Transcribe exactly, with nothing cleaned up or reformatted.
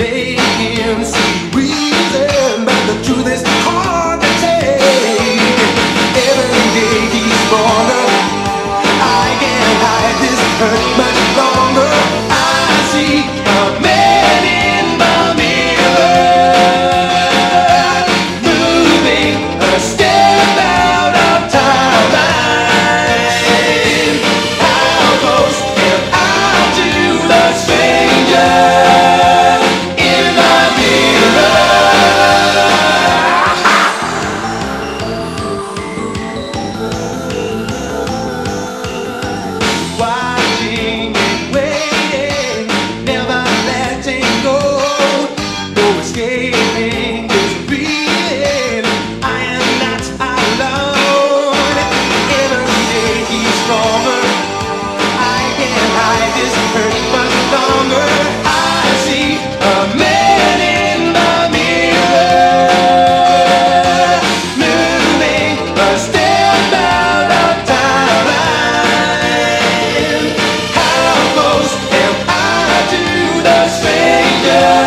making sweet reason, but the truth is hard to take. Every day he's stronger. I can't hide this hurt much longer. I see a man in the mirror, moving a step out of time. How close am I to the stranger in the mirror? Watching and waiting, never letting go, no escaping this feeling. I am not alone. Every day he's stronger. I can't hide this hurt much longer. I see a man in the mirror, moving a step out of time. How close am I to the stranger?